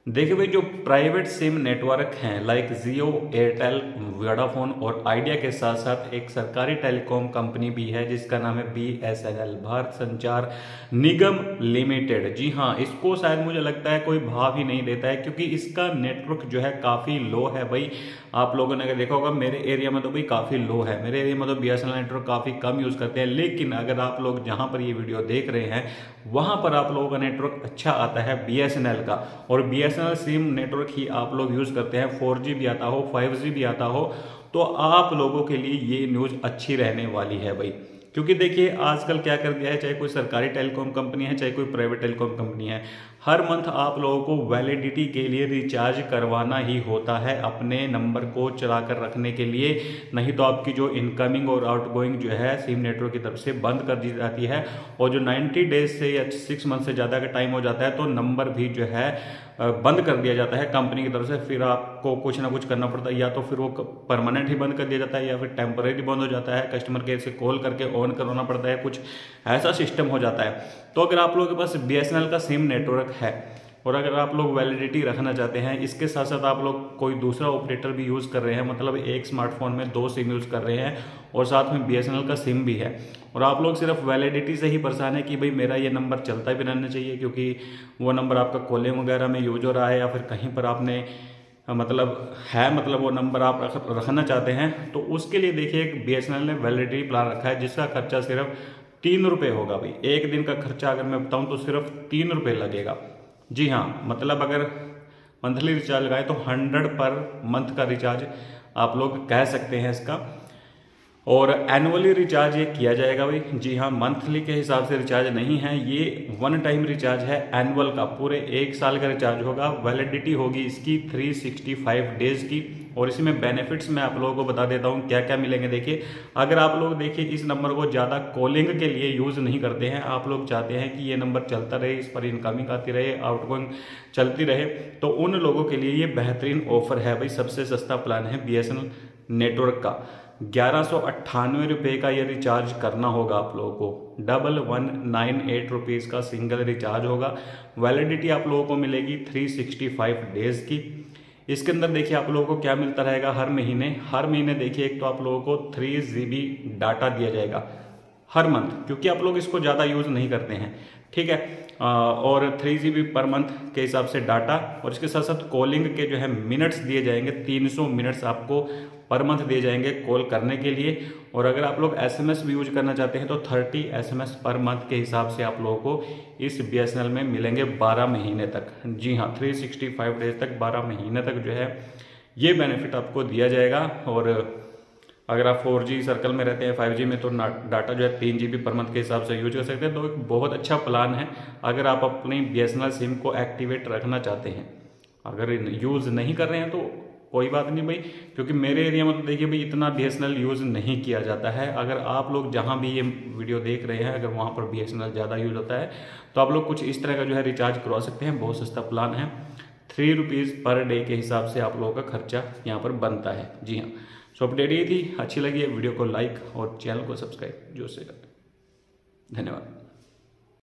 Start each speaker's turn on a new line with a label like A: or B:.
A: देखिए भाई, जो प्राइवेट सिम नेटवर्क हैं लाइक जियो, एयरटेल, वोडाफोन और आइडिया के साथ साथ एक सरकारी टेलीकॉम कंपनी भी है जिसका नाम है BSNL, भारत संचार निगम लिमिटेड। जी हाँ, इसको शायद मुझे लगता है कोई भाव ही नहीं देता है क्योंकि इसका नेटवर्क जो है काफ़ी लो है भाई। आप लोगों ने अगर देखा होगा मेरे एरिया में तो भाई काफ़ी लो है, मेरे एरिया में तो BSNL नेटवर्क काफ़ी कम यूज़ करते हैं। लेकिन अगर आप लोग जहाँ पर ये वीडियो देख रहे हैं वहाँ पर आप लोगों का नेटवर्क अच्छा आता है BSNL का, और BSNL सिम नेटवर्क ही आप लोग यूज़ करते हैं, 4G भी आता हो 5G भी आता हो, तो आप लोगों के लिए ये न्यूज़ अच्छी रहने वाली है भाई। क्योंकि देखिए आजकल क्या कर दिया है, चाहे कोई सरकारी टेलीकॉम कंपनी है चाहे कोई प्राइवेट टेलीकॉम कंपनी है, हर मंथ आप लोगों को वैलिडिटी के लिए रिचार्ज करवाना ही होता है अपने नंबर को चला कर रखने के लिए। नहीं तो आपकी जो इनकमिंग और आउटगोइंग जो है सिम नेटवर्क की तरफ से बंद कर दी जाती है, और जो 90 डेज से या 6 मंथ से ज़्यादा का टाइम हो जाता है तो नंबर भी जो है बंद कर दिया जाता है कंपनी की तरफ से। फिर आपको कुछ ना कुछ करना पड़ता है, या तो फिर वो परमानेंट ही बंद कर दिया जाता है या फिर टेम्परेरी बंद हो जाता है, कस्टमर केयर से कॉल करके ऑन करवाना पड़ता है, कुछ ऐसा सिस्टम हो जाता है। तो अगर आप लोगों के पास BSNL का सिम नेटवर्क है और अगर आप लोग वैलिडिटी रखना चाहते हैं, इसके साथ साथ आप लोग कोई दूसरा ऑपरेटर भी यूज़ कर रहे हैं, मतलब एक स्मार्टफोन में 2 सिम यूज़ कर रहे हैं और साथ में BSNL का सिम भी है, और आप लोग सिर्फ वैलिडिटी से ही परेशान है कि भाई मेरा ये नंबर चलता भी रहना चाहिए क्योंकि वो नंबर आपका कॉलिंग वगैरह में यूज हो रहा है या फिर कहीं पर आपने मतलब वो नंबर आप रखना चाहते हैं, तो उसके लिए देखिए एक BSNL ने वैलिडिटी प्लान रखा है जिसका खर्चा सिर्फ 3 रुपये होगा भाई। एक दिन का खर्चा अगर मैं बताऊं तो सिर्फ 3 रुपये लगेगा। जी हाँ, मतलब अगर मंथली रिचार्ज लगाए तो 100 पर मंथ का रिचार्ज आप लोग कह सकते हैं इसका, और एनुअली रिचार्ज ये किया जाएगा भाई। जी हाँ, मंथली के हिसाब से रिचार्ज नहीं है, ये 1 टाइम रिचार्ज है एनुअल का, पूरे 1 साल का रिचार्ज होगा। वैलिडिटी होगी इसकी 365 डेज की, और इसमें बेनिफिट्स मैं आप लोगों को बता देता हूँ क्या क्या मिलेंगे। देखिए अगर आप लोग देखिए इस नंबर को ज़्यादा कॉलिंग के लिए यूज़ नहीं करते हैं, आप लोग चाहते हैं कि ये नंबर चलता रहे, इस पर इनकमिंग आती रहे, आउटगोइंग चलती रहे, तो उन लोगों के लिए ये बेहतरीन ऑफर है भाई। सबसे सस्ता प्लान है BSNL नेटवर्क का, 1198 रुपये का ये रिचार्ज करना होगा आप लोगों को। 1198 रुपीज़ का सिंगल रिचार्ज होगा। वैलिडिटी आप लोगों को मिलेगी 365 डेज की। इसके अंदर देखिए आप लोगों को क्या मिलता रहेगा हर महीने देखिए, एक तो आप लोगों को 3 GB डाटा दिया जाएगा हर मंथ, क्योंकि आप लोग इसको ज़्यादा यूज़ नहीं करते हैं, ठीक है। और 3 GB पर मंथ के हिसाब से डाटा, और इसके साथ साथ कॉलिंग के जो है मिनट्स दिए जाएंगे, 300 मिनट्स आपको पर मंथ दिए जाएंगे कॉल करने के लिए। और अगर आप लोग SMS भी यूज करना चाहते हैं तो 30 SMS पर मंथ के हिसाब से आप लोगों को इस BSNL में मिलेंगे 12 महीने तक। जी हाँ, 365 डेज तक, 12 महीने तक जो है ये बेनिफिट आपको दिया जाएगा। और अगर आप 4G सर्कल में रहते हैं, 5G में, तो डाटा जो है 3 GB पर मंथ के हिसाब से यूज कर सकते हैं। तो एक बहुत अच्छा प्लान है अगर आप अपनी BSNL सिम को एक्टिवेट रखना चाहते हैं। अगर यूज़ नहीं कर रहे हैं तो कोई बात नहीं भाई, क्योंकि मेरे एरिया में तो देखिए भाई इतना BSNL यूज़ नहीं किया जाता है। अगर आप लोग जहाँ भी ये वीडियो देख रहे हैं अगर वहाँ पर BSNL ज़्यादा यूज होता है तो आप लोग कुछ इस तरह का जो है रिचार्ज करवा सकते हैं। बहुत सस्ता प्लान है, 3 रुपीज़ पर डे के हिसाब से आप लोगों का खर्चा यहाँ पर बनता है। जी हाँ, सो अपडेट ये थी, अच्छी लगी है वीडियो को लाइक और चैनल को सब्सक्राइब जोर से करें। धन्यवाद।